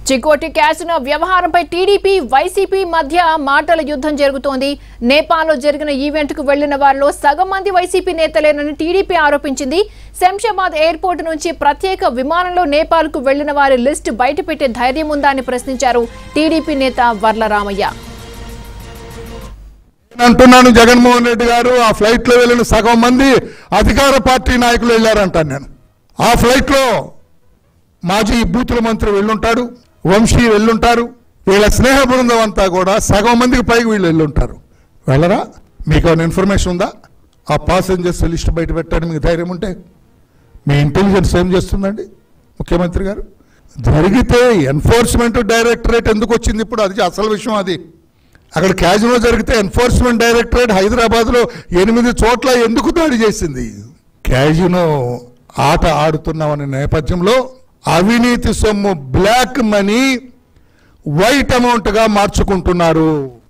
Chikoti casino వ్యవహారంపై TDP YCP మధ్య మాటల యుద్ధం జరుగుతోంది. నేపాల్లో జరిగిన ఈవెంట్ కు వెళ్లిన వారిలో సగం మంది వైసీపీ నేతలేనని టీడీపీ ఆరోపించింది. శంషాబాద్ ఎయిర్పోర్ట్ నుంచి ప్రత్యేక విమానంలో నేపాల్ కు వెళ్లిన వారి లిస్టు బయటపెట్టే ధైర్యం ఉందా అని ప్రశ్నించారు టీడీపీ నేత వర్ల రామయ్య. అంటున్నాను, జగన్మోహన్ రెడ్డి గారు ఆ ఫ్లైట్ లో వెళ్ళిన సగం మంది అధికార పార్టీ నాయకులు వెళ్ళారంటాను నేను. ఆ ఫ్లైట్ లో మాజీ బూతుల మంత్రి వెళ్ళుంటాడు, వంశీ వెళ్ళుంటారు, వీళ్ళ స్నేహ బృందం అంతా కూడా సగం మందికి పైకి వీళ్ళు వెళ్ళుంటారు. వెళ్ళరా? మీకు ఏమైనా ఇన్ఫర్మేషన్ ఉందా? ఆ పాసెంజర్స్ లిస్ట్ బయట పెట్టడానికి మీకు ధైర్యం ఉంటే మీ ఇంటెలిజెన్స్ ఏం చేస్తుందండి ముఖ్యమంత్రి గారు? జరిగితే ఎన్ఫోర్స్మెంట్ డైరెక్టరేట్ ఎందుకు వచ్చింది ఇప్పుడు? అది అసలు విషయం. అది అక్కడ క్యాజినో జరిగితే ఎన్ఫోర్స్మెంట్ డైరెక్టరేట్ హైదరాబాద్లో 8 చోట్ల ఎందుకు దాడి చేసింది? క్యాజినో ఆట ఆడుతున్నామనే నేపథ్యంలో అవినీతి సొమ్ము బ్లాక్ మనీ వైట్ అమౌంట్గా మార్చుకుంటున్నారు.